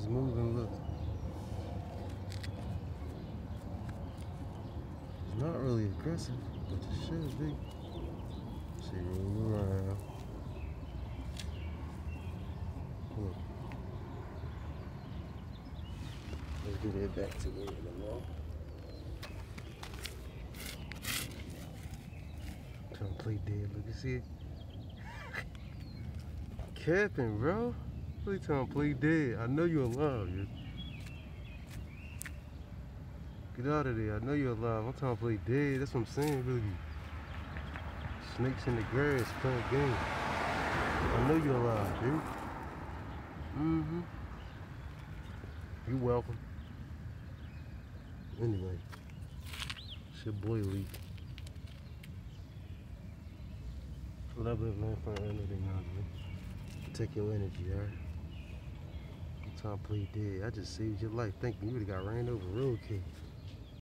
It's moving, look. It's not really aggressive, but it should be. See, roll around. Look. Let's get it back to where it belongs. Trying to play dead, look, you see it? Capping, bro. Really trying to play dead. I know you're alive, dude. Get out of there. I know you're alive. I'm trying to play dead. That's what I'm saying, really. Snakes in the grass playing games. I know you're alive, dude. Mm-hmm. You're welcome. Anyway, it's your boy Lee. Love it, man, for anything now, man. Take your energy, alright? I'm trying to play dead. I just saved your life. Thank you. You would have got ran over roadkill.